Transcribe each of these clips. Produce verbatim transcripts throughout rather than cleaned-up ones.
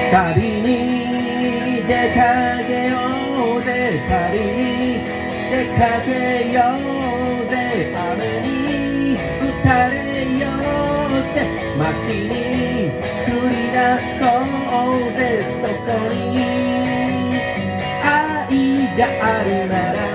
旅に出かけようぜ、旅に出かけようぜ、雨に打たれようぜ、街に繰り出そうぜ、そこに愛があるなら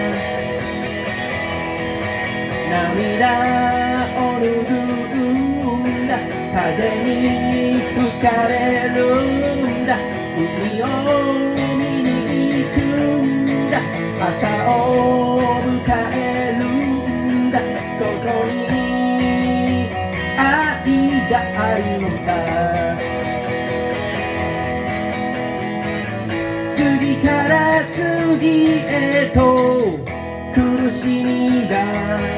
涙を拭うんだ、風に吹かれるんだ、海を見に行くんだ、朝を迎えるんだ、そこに愛があるのさ。次から次へと苦しみが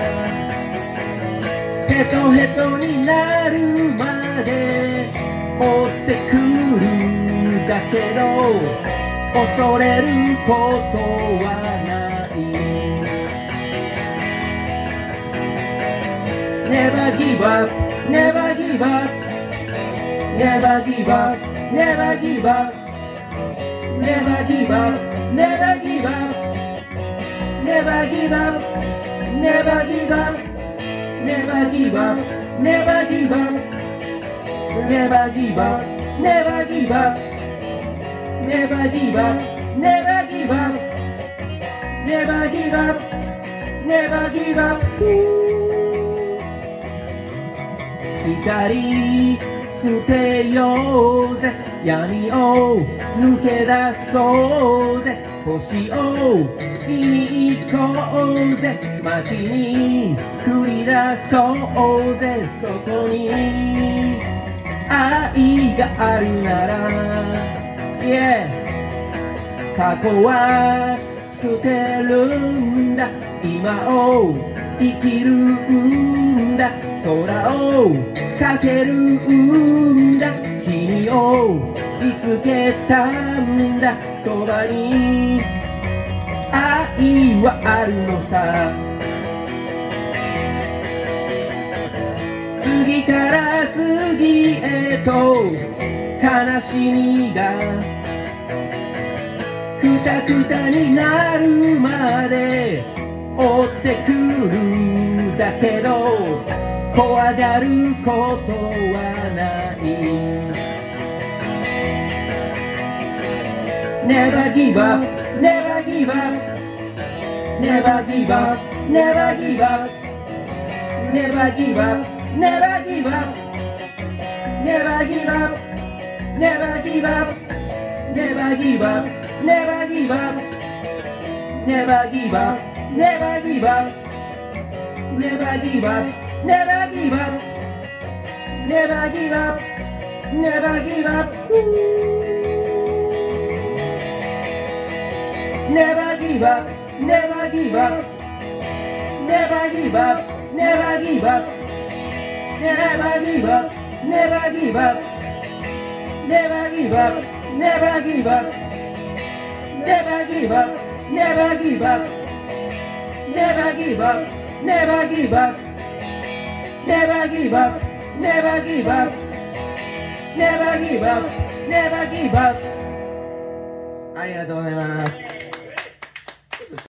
ヘトヘトになるまで追ってくるだけど恐れることはない。 Never give up, never give up, never give up, never give up, never give up, never give up, never give up, never give up, never give up, never give up, never give up, never give up, never give up, never give up, never give up, never give up. 光捨てようぜ、闇を抜け出そうぜ、星を見に行こうぜ、街に繰り出そうぜ、そこに愛があるなら、yeah、過去は捨てるんだ、今を生きるんだ、空をかけるんだ、君を見つけたんだ、そばに愛はあるのさ。次から次へと悲しみがくたくたになるまで追ってくるだけど怖がることはない。 Never give up, never give up, never give up, never give up, never give up, never give up, never give up, never give up, never give up, never give up, never give up, never give up, never give up, never give up, never give up, never give up. Never give up, never give up, never give up, never give up, never give up, never give up, never give up, never give up, never give up, never give up, never give up, never give up, never give up, never give up, never give up, never give up. ありがとうございます。